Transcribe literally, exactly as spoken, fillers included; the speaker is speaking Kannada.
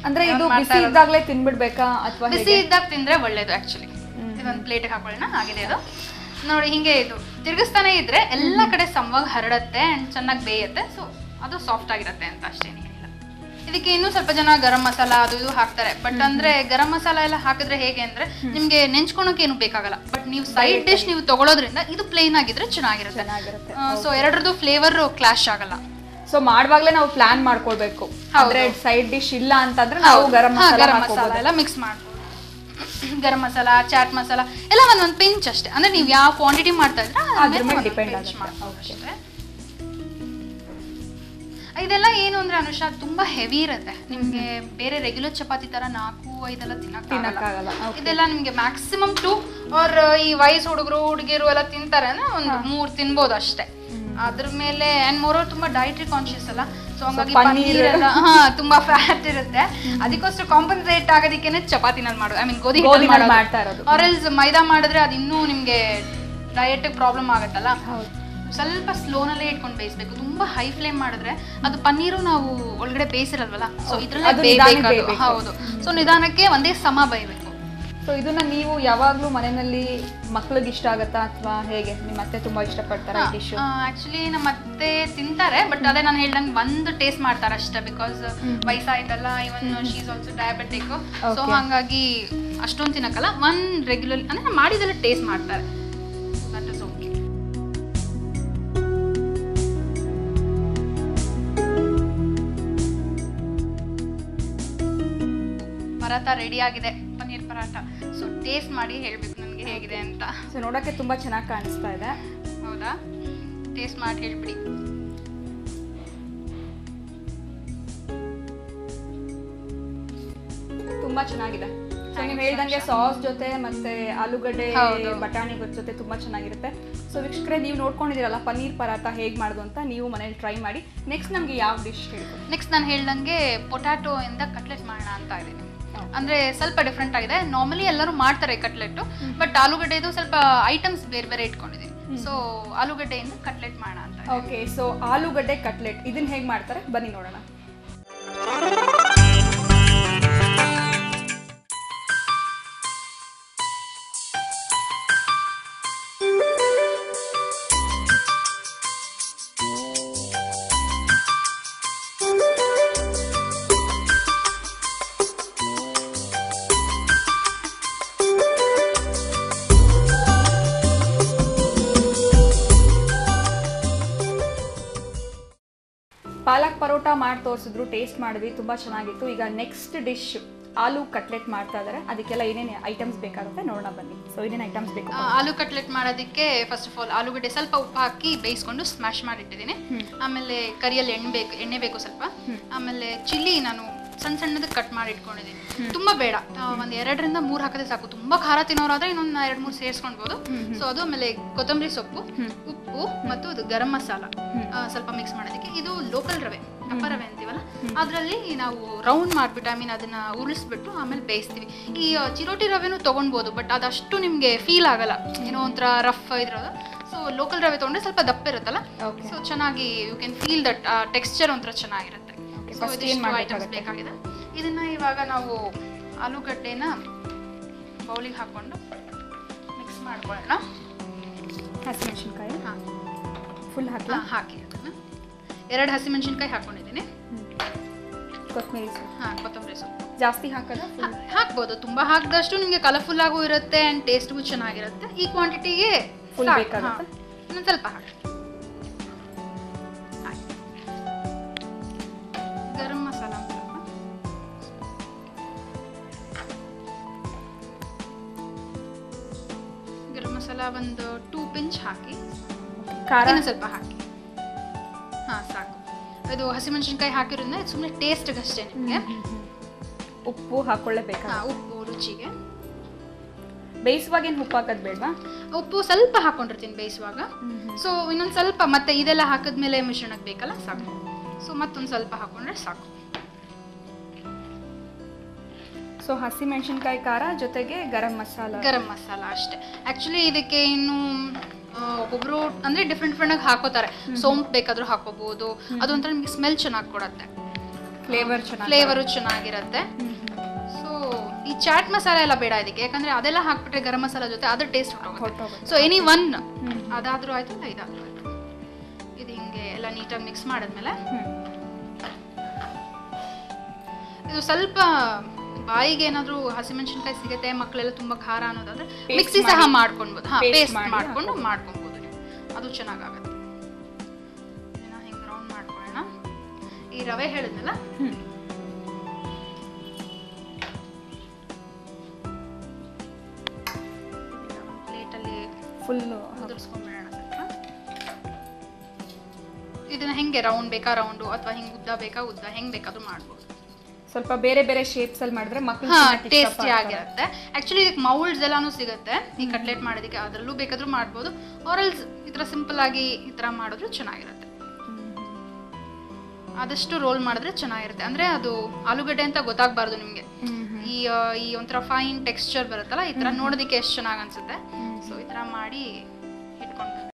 ಅಂದ್ರೆ ಇದು ಬಿಸಿ ಇದ್ದಾಗಲೇ ತಿನ್ಬಿಡ್ಬೇಕಾ ಅಥವಾ ಬಿಸಿ ಇದ್ದಾಗ ತಿಂದ್ರೆ ಒಳ್ಳೇದು ಆಕ್ಚುಲಿ. ಇದೊಂದು ಪ್ಲೇಟ್ಗೆ ಹಾಕೊಳ್ಳೋಣ. ಆಗಿದೆ ಇದು ನೋಡಿ. ಹಿಂಗೆ ಇದು ತಿರುಗಿಸ್ತಾನೆ ಇದ್ರೆ ಎಲ್ಲ ಕಡೆ ಸಮವಾಗಿ ಹರಡತ್ತೆ ಅಂಡ್ ಚೆನ್ನಾಗಿ ಬೇಯುತ್ತೆ. ಸೊ ಅದು ಸಾಫ್ಟ್ ಆಗಿರುತ್ತೆ ಅಂತ ಅಷ್ಟೇನಿಲ್ಲ. ಇದಕ್ಕೆ ಇನ್ನೂ ಸ್ವಲ್ಪ ಜನ ಗರಂ ಮಸಾಲ ಅದು ಇದು ಹಾಕ್ತಾರೆ. ಬಟ್ ಅಂದ್ರೆ ಗರಂ ಮಸಾಲ ಎಲ್ಲ ಹಾಕಿದ್ರೆ ಹೇಗೆ ಅಂದ್ರೆ ನಿಮ್ಗೆ ನೆಂಚ್ಕೊಳಕ್ಕೆ ಏನು ಬೇಕಾಗಲ್ಲ. ಬಟ್ ನೀವು ಸೈಡ್ ಡಿಶ್ ನೀವು ತಗೊಳ್ಳೋದ್ರಿಂದ ಇದು ಪ್ಲೇನ್ ಆಗಿದ್ರೆ ಚೆನ್ನಾಗಿರುತ್ತೆ. ಸೊ ಎರಡರದ್ದು ಫ್ಲೇವರ್ ಕ್ಲಾಶ್ ಆಗಲ್ಲ. ಸೊ ಮಾಡುವಾಗಲೇ ನಾವು ಪ್ಲಾನ್ ಮಾಡ್ಕೊಳ್ಬೇಕು. ಅಂದ್ರೆ ಸೈಡ್ ಡಿಶ್ ಇಲ್ಲ ಅಂತಂದ್ರೆ ನಾವು ಗರಂ ಮಸಾಲ ಎಲ್ಲ ಮಿಕ್ಸ್ ಮಾಡ್ಬೋದು. ಗರಂ ಮಸಾಲ, ಚಾಟ್ ಮಸಾಲ ಎಲ್ಲ ಒಂದೊಂದು ಪಿಂಚ್ ಅಷ್ಟೇ. ಅಂದ್ರೆ ನೀವು ಯಾವ ಕ್ವಾಂಟಿಟಿ ಮಾಡ್ತಾ ಇದ್ರೆ ಅದ್ರ ಮೇಲೆ ಡಿಪೆಂಡ್ ಆಗುತ್ತೆ. ಇದೆಲ್ಲ ಏನು ಅಂದ್ರೆ ಅನುಷಾ ತುಂಬಾ ಹೆವಿ ಇರುತ್ತೆ. ನಿಮ್ಗೆ ಬೇರೆ ರೆಗ್ಯುಲರ್ ಚಪಾತಿ ತರ ನಾಲ್ಕು ಐದೆಲ್ಲ ತಿನ್ನಕ್ಕಾಗಲ್ಲ. ಇದೆಲ್ಲ ನಿಮ್ಗೆ ಮ್ಯಾಕ್ಸಿಮಮ್ ಟು ಅವ್ರ ಈ ವಯಸ್ಸು ಹುಡುಗರು ಹುಡುಗಿರು ಎಲ್ಲ ತಿಂತಾರೆ ಅಂದ್ರೆ ಒಂದು ಮೂರ್ ತಿನ್ಬೋದು ಅಷ್ಟೇ. ಅದ್ರ ಮೇಲೆ ಅಂಡ್ ಮೋರ್ ತುಂಬಾ ಡೈಟ್ರಿ ಕಾನ್ಶಿಯಸ್ ಅಲ್ಲ. ಸೊ ಹಂಗಾಗಿ ಪನ್ನೀರ್ ಎಲ್ಲ ಹಾ ತುಂಬಾ ಫ್ಯಾಟ್ ಇರುತ್ತೆ. ಅದಕ್ಕೋಸ್ಕರ ಕಾಂಪನ್ಸೇಟ್ ಆಗೋದಕ್ಕೇನೆ ಚಪಾತಿನಲ್ಲಿ ಮಾಡೋದು. ಐ ಮೀನ್ ಗೋಧಿ ಹಿಟ್ಟಲ್ಲಿ ಮಾಡ್ತಾ ಇರೋದು. ಆರ್ ಎಲ್ಸ್ ಮೈದಾ ಮಾಡಿದ್ರೆ ಅದು ಇನ್ನೂ ನಿಮ್ಗೆ ಡಯಟ್ ಪ್ರಾಬ್ಲಮ್ ಆಗುತ್ತಲ್ಲ. ಸ್ವಲ್ಪ ಸ್ಲೋನಲ್ಲೇ ಇಟ್ಕೊಂಡು ಬೇಯಿಸ್ಬೇಕು. ತುಂಬಾ ಹೈ ಫ್ಲೇಮ್ ಮಾಡಿದ್ರೆ ಅದು ಪನ್ನೀರು ನಾವು ಒಳಗಡೆ ಬೇಯಿಸಿರಲ್ವಲ್ಲ. ಸೊ ಇದ್ರಲ್ಲೇ ಬೇಯಬೇಕು. ಹೌದು. ಸೊ ನಿಧಾನಕ್ಕೆ ಒಂದೇ ಸಮ ಬೇಯಬೇಕು. ಸೊ ಇದನ್ನ ನೀವು ಯಾವಾಗ್ಲೂ ಮನೆಯಲ್ಲಿ ಮಕ್ಳಿಗೆ ಇಷ್ಟ ಆಗತ್ತಾ ಅಥವಾ ಹೇಗೆ? ನಿಮ್ಮ ಅತ್ತೆ ತುಂಬಾ ಇಷ್ಟಪಡ್ತಾರೆ ಈ ಡಿಶ್? ಆಕ್ಚುಲಿ ನಮ್ಮ ಅತ್ತೆ ತಿಂತಾರೆ. ಬಟ್ ಅದೇ ನಾನು ಹೇಳ್ದಂಗೆ ಒಂದು ಟೇಸ್ಟ್ ಮಾಡ್ತಾರೆ ಅಷ್ಟೇ. ಬಿಕಾಸ್ ವಯಸ್ಸಾಯ್ತಲ್ಲ. Even she is also diabetic. So ಹಾಗಾಗಿ ಅಷ್ಟೊಂದು ತಿನ್ನಕ್ಕಲ್ಲ. ಒನ್ ರೆಗ್ಯುಲರ್ ಅಂದ್ರೆ ಮಾಡಿದೆಲ್ಲ ಟೇಸ್ಟ್ ಮಾಡ್ತಾರೆ. That is okay. Paratha ready ಆಗಿದೆ. ಪನ್ನೀರ್ ಪರಾಟ. ಸೊ ಟೇಸ್ಟ್ ಮಾಡಿ ಹೇಳ್ಬೇಕು ನನಗೆ ಹೇಗಿದೆ ಅಂತ. ಸೊ ನೋಡಕ್ಕೆ ತುಂಬಾ ಚೆನ್ನಾಗಿ ಕಾಣಿಸ್ತಾ ಇದೆ. ಹೌದಾ? ಟೇಸ್ಟ್ ಮಾಡಿ ಹೇಳ್ಬಿಡಿ. ತುಂಬಾ ಚೆನ್ನಾಗಿದೆ. ಸೊ ನೀವು ಹೇಳ್ದಂಗೆ ಸಾಸ್ ಜೊತೆ ಮತ್ತೆ ಆಲೂಗಡ್ಡೆ ಬಟಾಣಿ ಜೊತೆ ತುಂಬಾ ಚೆನ್ನಾಗಿರುತ್ತೆ. ಸೊ ವೀಕ್ಷಕರೇ, ನೀವು ನೋಡ್ಕೊಂಡಿದ್ದೀರಲ್ಲ ಪನ್ನೀರ್ ಪರಾಟ ಹೇಗೆ ಮಾಡೋದು ಅಂತ. ನೀವು ಮನೇಲಿ ಟ್ರೈ ಮಾಡಿ. ನೆಕ್ಸ್ಟ್ ನಮಗೆ ಯಾವ ಡಿಶ್ ಹೇಳ್ಬೋದು? ನೆಕ್ಸ್ಟ್ ನಾನು ಹೇಳ್ದಂಗೆ ಪೊಟ್ಯಾಟೊ ಇಂದ ಕಟ್ಲೆಟ್ ಮಾಡೋಣ ಅಂತ ಇದ್ದೀನಿ. ಅಂದ್ರೆ ಸ್ವಲ್ಪ ಡಿಫ್ರೆಂಟ್ ಆಗಿದೆ. ನಾರ್ಮಲಿ ಎಲ್ಲರೂ ಮಾಡ್ತಾರೆ ಕಟ್ಲೆಟ್. ಬಟ್ ಆಲೂಗಡ್ಡೆದು ಸ್ವಲ್ಪ ಐಟಮ್ಸ್ ಬೇರೆ ಬೇರೆ ಇಟ್ಕೊಂಡಿದ್ದೀನಿ. ಸೊ ಆಲೂಗಡ್ಡೆಯಿಂದ ಕಟ್ಲೆಟ್ ಮಾಡೋಣ ಅಂತ. ಓಕೆ. ಸೊ ಆಲೂಗಡ್ಡೆ ಕಟ್ಲೆಟ್ ಇದನ್ನ ಹೇಗೆ ಮಾಡ್ತಾರೆ ಬನ್ನಿ ನೋಡೋಣ. ಪಾಲಕ್ ಪರೋಟ ಮಾಡಿ ತೋರಿಸಿದ್ರು, ಟೇಸ್ಟ್ ಮಾಡಿದ್ವಿ, ತುಂಬಾ ಚೆನ್ನಾಗಿತ್ತು. ಈಗ ನೆಕ್ಸ್ಟ್ ಡಿಶ್ ಆಲೂ ಕಟ್ಲೆಟ್ ಮಾಡ್ತಾ ಇದ್ದಾರೆ. ಅದಕ್ಕೆಲ್ಲ ಏನೇನು ಐಟಮ್ಸ್ ಬೇಕಾಗುತ್ತೆ ನೋಡೋಣ ಬನ್ನಿ. ಸೊ ಏನೇನು ಐಟಮ್ಸ್ ಬೇಕು? ಆಲೂ ಕಟ್ಲೆಟ್ ಮಾಡೋದಕ್ಕೆ ಫಸ್ಟ್ ಆಫ್ ಆಲ್ ಆಲೂಗಡ್ಡೆ ಸ್ವಲ್ಪ ಉಪ್ಪು ಹಾಕಿ ಬೇಯಿಸ್ಕೊಂಡು ಸ್ಮ್ಯಾಶ್ ಮಾಡಿಟ್ಟಿದ್ದೀನಿ. ಆಮೇಲೆ ಕರಿಯಲ್ಲಿ ಎಣ್ಣೆ ಬೇಕು ಎಣ್ಣೆ ಬೇಕು ಸ್ವಲ್ಪ. ಆಮೇಲೆ ಚಿಲ್ಲಿ ನಾನು ಸಣ್ಣ ಸಣ್ಣದ ಕಟ್ ಮಾಡಿ ಇಟ್ಕೊಂಡಿದ್ದೀನಿ. ತುಂಬಾ ಬೇಡ, ಒಂದ್ ಎರಡರಿಂದ ಮೂರ್ ಹಾಕಿದ್ರೆ ಸಾಕು. ತುಂಬಾ ಖಾರ ತಿನ್ನೋರಾದ್ರೆ ಇನ್ನೊಂದ್ ಎರಡ್ ಮೂರ್ ಸೇರಿಸ್ಕೊಳ್ಬಹುದು. ಸೊ ಅದು ಆಮೇಲೆ ಕೊತ್ತಂಬರಿ ಸೊಪ್ಪು, ಉಪ್ಪು ಮತ್ತು ಅದು ಗರಂ ಮಸಾಲ ಸ್ವಲ್ಪ ಮಿಕ್ಸ್ ಮಾಡೋದಕ್ಕೆ. ಇದು ಲೋಕಲ್ ರವೆ, ಕಪ್ಪ ರವೆ ಅಂತೀವಲ್ಲ, ಅದರಲ್ಲಿ ನಾವು ರೌಂಡ್ ಮಾಡ್ಬಿಟ್ಟು ಐ ಮೀನ್ ಅದನ್ನ ಉರುಳಿಸ್ಬಿಟ್ಟು ಆಮೇಲೆ ಬೇಯಿಸ್ತೀವಿ. ಈ ಚಿರೋಟಿ ರವೆನೂ ತಗೊಳ್ಬೋದು, ಬಟ್ ಅದಷ್ಟು ನಿಮ್ಗೆ ಫೀಲ್ ಆಗಲ್ಲ, ಏನೋ ಒಂಥರ ರಫ್ ಇದ್ರೋದು. ಸೊ ಲೋಕಲ್ ರವೆ ತಗೊಂಡ್ರೆ ಸ್ವಲ್ಪ ದಪ್ಪ ಇರುತ್ತಲ್ಲ, ಸೊ ಚೆನ್ನಾಗಿ you can feel that texture ಒಂಥರ ಚೆನ್ನಾಗಿರುತ್ತೆ. ಸೊ ಇದಿಷ್ಟು ಐಟಮ್ಸ್ ಬೇಕಾಗಿದೆ. ಇದನ್ನ ಇವಾಗ ನಾವು ಆಲೂಗಡ್ಡೆನ ಬೌಲಿಗೆ ಹಾಕೊಂಡು ಮಿಕ್ಸ್ ಮಾಡ್ಕೊಳ್ಳೋಣ. ಹಸಿಮೆಣಸಿನ್ಕಾಯಿ ಹಾಂ ಫುಲ್ ಹಾಕಿ ಹಾಕಿ ಅದನ್ನು ಎರಡು ಹಸಿಮೆಣಸಿನ್ಕಾಯಿ ಹಾಕೊಂಡಿದ್ದೀನಿ. ಕೊತ್ತಂಬರಿ ಸೊಪ್ಪು, ಹಾಂ ಕೊತ್ತಂಬರಿ ಸೊಪ್ಪು ಜಾಸ್ತಿ ಹಾಕೋದ ಹಾಕ್ಬೋದು. ತುಂಬ ಹಾಕಿದಷ್ಟು ನಿಮಗೆ ಕಲರ್ಫುಲ್ ಆಗೂ ಇರುತ್ತೆ ಆ್ಯಂಡ್ ಟೇಸ್ಟ್ಗೂ ಚೆನ್ನಾಗಿರುತ್ತೆ. ಈ ಕ್ವಾಂಟಿಟಿಗೆ ಫುಲ್ ಬೇಕಾಗುತ್ತೆ. ಇನ್ನೊಂದು ಸ್ವಲ್ಪ ಹಾಕಿ. ಗರಂ ಮಸಾಲ ಗರಂ ಮಸಾಲ ಒಂದು ಟೂ ಪಿಂಚ್ ಹಾಕಿ, ಖಾರ ಸ್ವಲ್ಪ ಹಾಕಿ. ಹಾಂ ಸಾಕು. ಇದು ಹಸಿಮೆಣಸಿನ್ಕಾಯಿ ಹಾಕಿರೋದ್ರಿಂದ ಇದು ಸುಮ್ಮನೆ ಟೇಸ್ಟ್ಗೆ ಅಷ್ಟೇ. ನಿಮಗೆ ಉಪ್ಪು ಹಾಕೊಳ್ಳೇಬೇಕಾ? ಹಾಂ, ಉಪ್ಪು ರುಚಿಗೆ. ಬೇಯಿಸುವಾಗ ಏನು ಉಪ್ಪು ಹಾಕೋದು ಬೇಡವಾ? ಉಪ್ಪು ಸ್ವಲ್ಪ ಹಾಕೊಂಡಿರ್ತೀನಿ ಬೇಯಿಸುವಾಗ. ಸೊ ಇನ್ನೊಂದು ಸ್ವಲ್ಪ ಮತ್ತೆ ಇದೆಲ್ಲ ಹಾಕಿದ್ಮೇಲೆ ಮಿಶ್ರಣಕ್ಕೆ ಬೇಕಲ್ಲ, ಸಾಕು. ಸೊ ಮತ್ತೊಂದು ಸ್ವಲ್ಪ ಹಾಕೊಂಡ್ರೆ ಸಾಕು. ಸೊ ಹಸಿಮೆಣಸಿನ್ಕಾಯಿ ಖಾರ ಜೊತೆಗೆ ಗರಂ ಮಸಾಲ ಗರಂ ಮಸಾಲ ಅಷ್ಟೇ. ಆ್ಯಕ್ಚುಲಿ ಇದಕ್ಕೆ ಇನ್ನು ಒಬ್ಬೊಬ್ರು ಅಂದರೆ ಡಿಫ್ರೆಂಟ್ ಡಿಫ್ರೆಂಟಾಗಿ ಹಾಕೋತಾರೆ. ಸೋಂಪು ಬೇಕಾದರೂ ಹಾಕೋಬಹುದು. ಅದೊಂಥರ ನಿಮಗೆ ಸ್ಮೆಲ್ ಚೆನ್ನಾಗಿ ಕೊಡುತ್ತೆ. ಫ್ಲೇವರ್ ಚೆನ್ನಾಗಿ ಫ್ಲೇವರು ಚೆನ್ನಾಗಿರುತ್ತೆ. ಸೊ ಈ ಚಾಟ್ ಮಸಾಲ ಎಲ್ಲ ಬೇಡ ಇದಕ್ಕೆ, ಯಾಕಂದ್ರೆ ಅದೆಲ್ಲ ಹಾಕ್ಬಿಟ್ರೆ ಗರಂ ಮಸಾಲ ಜೊತೆ ಅದ್ರ ಟೇಸ್ಟ್ ಹೊರಟೋಗುತ್ತೆ. ಸೊ ಎನಿ ಒನ್ ಅದಾದ್ರೂ ಆಯ್ತು ಇಲ್ಲ ಇದಾದ್ರೂ ಆಯ್ತು. ಇದು ಹಿಂಗೆ ಎಲ್ಲ ನೀಟಾಗಿ ಮಿಕ್ಸ್ ಮಾಡಿದ್ಮೇಲೆ ಇದು ಸ್ವಲ್ಪ ಬಾಯಿಗೆ ಏನಾದ್ರೂ ಹಸಿಮೆಣಸಿನಕಾಯಿ ಸಿಗುತ್ತೆ, ಮಕ್ಕಳೆಲ್ಲ ತುಂಬಾ ಖಾರ ಅನ್ನೋದಾದ್ರೆ ಮಿಕ್ಸಿ ಸಹ ಮಾಡ್ಕೊಳ್ಬೋದು. ಹಾ, ಪೇಸ್ಟ್ ಮಾಡ್ಕೊಂಡು ಮಾಡ್ಕೊಬೋದು ನೀವು, ಅದು ಚೆನ್ನಾಗಾಗುತ್ತೆ. ಹಿಂಗೆ ರೌಂಡ್ ಮಾಡ್ಕೊಳ್ಳೋಣ. ಈ ರವೆ ಹೇಳಿದ್ನಲ್ಲ, ಪ್ಲೇಟಲ್ಲಿ ಫುಲ್ ಉದುರಿಸ್ಕೊಂಡ್ಬಿಡೋಣ ಸ್ವಲ್ಪ. ಇದನ್ನ ಹೆಂಗೆ ರೌಂಡ್ ಬೇಕಾ ರೌಂಡು, ಅಥವಾ ಹಿಂಗೆ ಉದ್ದ ಬೇಕಾ ಉದ್ದ, ಹೆಂಗ್ ಬೇಕಾದ್ರೂ ಮಾಡ್ಬೋದು. ಸ್ವಲ್ಪ ಬೇರೆ ಬೇರೆ ಶೇಪ್ಸ್ ಅಲ್ಲಿ ಮಾಡಿದ್ರೆ ಮಕ್ಕಳು ಟೇಸ್ಟಿ ಆಗಿರುತ್ತೆ. ಆಕ್ಚುಲಿ ಇದಕ್ಕೆ ಮೌಲ್ಡ್ಸ್ ಎಲ್ಲಾನು ಸಿಗುತ್ತೆ ಈ ಕಟ್ಲೆಟ್ ಮಾಡೋದಕ್ಕೆ, ಅದರಲ್ಲೂ ಬೇಕಾದ್ರೂ ಮಾಡ್ಬೋದು. ಆರಲ್ಸ್ ಈ ಥರ ಸಿಂಪಲ್ ಆಗಿ ಈ ಥರ ಮಾಡಿದ್ರು ಚೆನ್ನಾಗಿರುತ್ತೆ. ಆದಷ್ಟು ರೋಲ್ ಮಾಡಿದ್ರೆ ಚೆನ್ನಾಗಿರುತ್ತೆ. ಅಂದ್ರೆ ಅದು ಆಲೂಗಡ್ಡೆ ಅಂತ ಗೊತ್ತಾಗಬಾರ್ದು ನಿಮಗೆ. ಈ ಈ ಒಂಥರ ಫೈನ್ ಟೆಕ್ಸ್ಚರ್ ಬರುತ್ತಲ್ಲ, ಈ ಥರ ನೋಡೋದಕ್ಕೆ ಎಷ್ಟು ಚೆನ್ನಾಗಿ ಅನ್ಸುತ್ತೆ. ಸೊ ಈ ಥರ ಮಾಡಿ ಇಟ್ಕೊಂಡು